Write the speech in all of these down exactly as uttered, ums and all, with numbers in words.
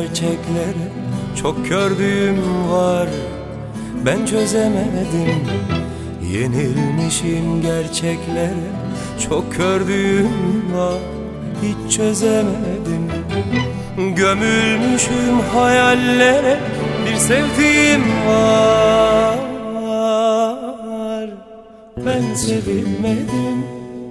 gerçekleri çok gördüğüm var, ben çözemedim. Yenilmişim gerçeklere, çok gördüğüm var, hiç çözemedim. Gömülmüşüm hayallere, bir sevdiğim var, ben sevilmedim.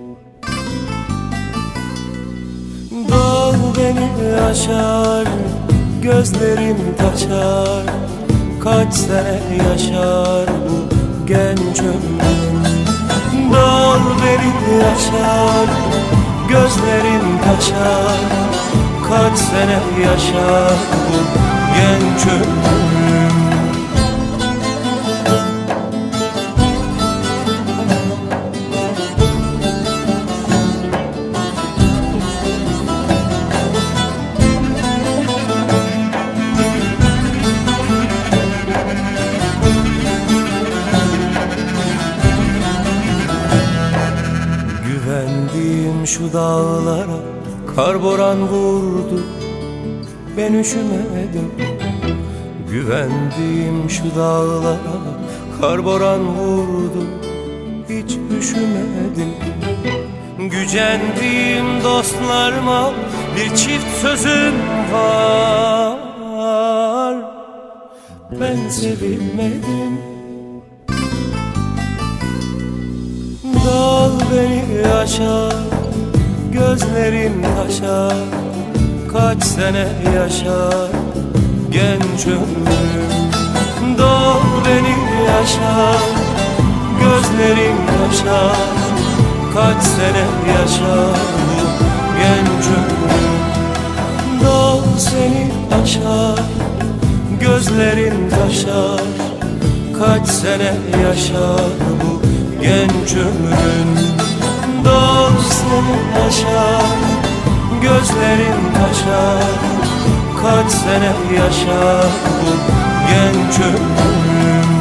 Dağ beni aşar, gözlerim taşar, kaç sene yaşar bu genç ömrüm. Dağ beni aşar, gözlerim taşar, kaç sene yaşar bu genç ömrüm. Güvendiğim şu dağlara kar boran vurdu, ben üşümedim. Güvendiğim şu dağlara kar boran vurdu, hiç üşümedim. Gücendiğim dostlarıma bir çift sözüm var, ben sevilmedim. Dağ beni aşar, gözlerim taşar, kaç sene yaşar genç ömrüm. Dağ beni aşar, gözlerim taşar, kaç sene yaşar bu genç ömrüm. Dağ seni aşar, gözlerim taşar, kaç sene yaşar bu genç ömrün. Dağ seni aşar, gözlerin taşar, kaç sene yaşar bu genç ömrün.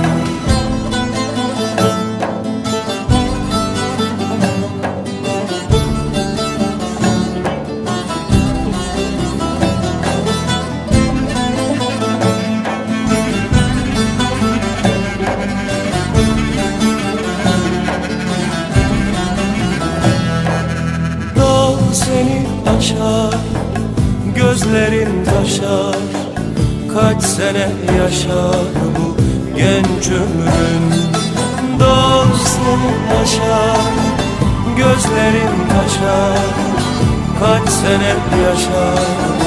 Seni aşar, gözlerin taşar, kaç sene yaşar bu genç ömrün. Dağ seni aşar, gözlerin taşar, kaç sene yaşar